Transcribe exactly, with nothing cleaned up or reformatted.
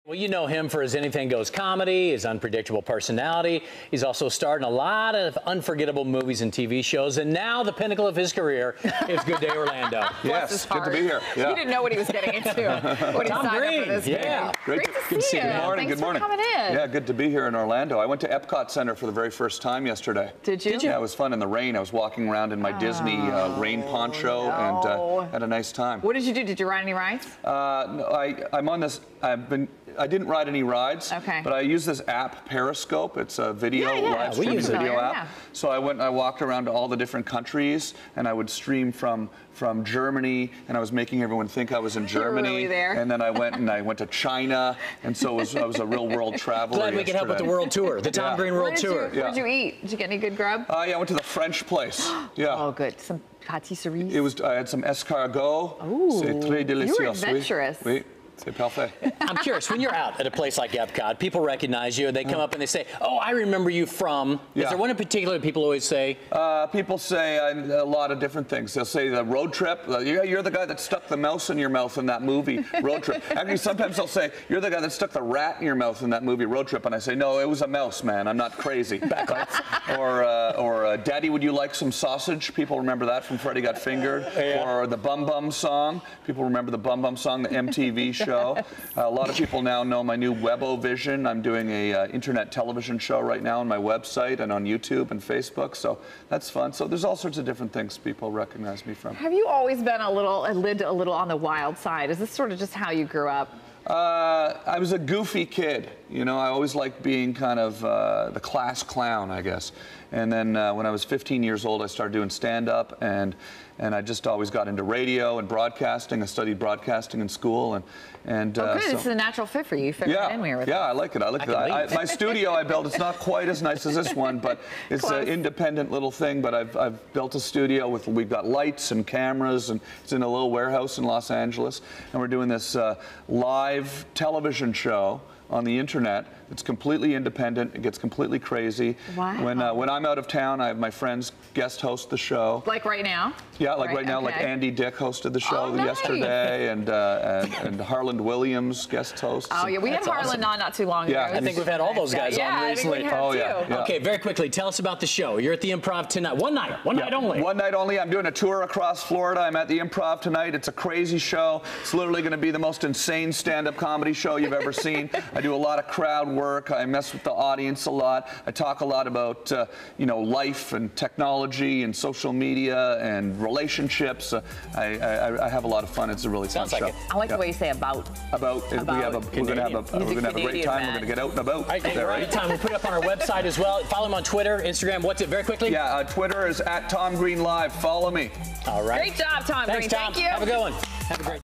Well, you know him for his Anything Goes comedy, his unpredictable personality. He's also starred in a lot of unforgettable movies and T V shows, and now the pinnacle of his career is Good Day Orlando. Yes, good to be here. Yeah. You didn't know what he was getting into when he Tom signed Green, up for this yeah. movie. Great, Great to, good see to see you. you. Good morning. Thanks good morning. for coming in. Yeah, good to be here in Orlando. I went to Epcot Center for the very first time yesterday. Did you? Did you? Yeah, it was fun in the rain. I was walking around in my Oh, Disney uh, rain poncho no. and uh, had a nice time. What did you do? Did you ride any rides? Uh, no, I, I'm on this. I've been. I didn't ride any rides. Okay. But I use this app, Periscope. It's a video Yeah, yeah. live We stream use it. video Familiar, app. yeah. So I went. and I walked around to all the different countries, and I would stream from from Germany, and I was making everyone think I was in You were Germany. really there. And then I went and I went to China, and so it was, I was a real world traveler. Glad we can help with the yesterday. world tour, the Tom Yeah. Green What World did Tour. you, what did you eat? Did you get any good grub? Uh, yeah, I went to the French place. Yeah. Oh, good. Some pâtisseries. It was. I had some escargot. Ooh. C'est très délicieux. You were adventurous. Oui. oui. C'est parfait. I'm curious, when you're out at a place like Epcot, people recognize you, they come up and they say, oh, I remember you from. Yeah. Is there one in particular that people always say? Uh, people say uh, a lot of different things. They'll say the road trip. Uh, yeah, you're the guy that stuck the mouse in your mouth in that movie, Road Trip. Actually, sometimes they'll say, you're the guy that stuck the rat in your mouth in that movie, Road Trip. And I say, no, it was a mouse, man. I'm not crazy. or, uh, or uh, Daddy, would you like some sausage? People remember that from Freddy Got Fingered. Yeah. Or the Bum Bum song. People remember the Bum Bum song, the M T V show. Uh, a lot of people now know my new Webovision. I'm doing a uh, internet television show right now on my website and on YouTube and Facebook, so that's fun. So there's all sorts of different things people recognize me from. Have you always been a little, lived a little on the wild side? Is this sort of just how you grew up? Uh, I was a goofy kid. You know, I always liked being kind of uh, the class clown, I guess. And then uh, when I was fifteen years old, I started doing stand-up, and and I just always got into radio and broadcasting. I studied broadcasting in school, and and Oh, uh, good. so, This is a natural fit for you. You fit right in yeah, here with yeah, us. I like it. I like I it. can I, leave. I, my studio I built, it's not quite as nice as this one, but it's an Close. independent little thing. But I've, I've built a studio with, we've got lights and cameras, and it's in a little warehouse in Los Angeles. And we're doing this uh, live television show on the internet. It's completely independent. It gets completely crazy. Wow. When uh, when I'm out of town, I have my friends guest host the show. Like right now? Yeah, like right, Right, now, like okay. Andy Dick hosted the show Oh, nice. yesterday, and, uh, and and Harland Williams guest hosts. Oh, yeah. We had That's Harlan awesome. on not too long Yeah, ago. I think we've had all those guys yeah, on I recently. think we have Oh, too. yeah, yeah. Okay, very quickly, tell us about the show. You're at the Improv tonight. One night, one night only. One night only. I'm doing a tour across Florida. I'm at the Improv tonight. It's a crazy show. It's literally going to be the most insane stand-up comedy show you've ever seen. I do a lot of crowd work. I mess with the audience a lot. I talk a lot about, uh, you know, life and technology and social media and relationships. Uh, I, I, I have a lot of fun. It's a really Sounds fun like show. it. I like Yeah. the way you say about. About, uh, we have a, About we're going to have a, Canadian. we're He's a going to have a great Canadian time. man. We're going to get out and about. All right, Is that we're out of time. We'll put it up on our website as well. Follow him on Twitter, Instagram. What's it? Very quickly. Yeah, uh, Twitter is at Tom Green Live. Follow me. All right. Great job, Tom Thanks, Green. Tom. Thank you. Have a good one. Have a great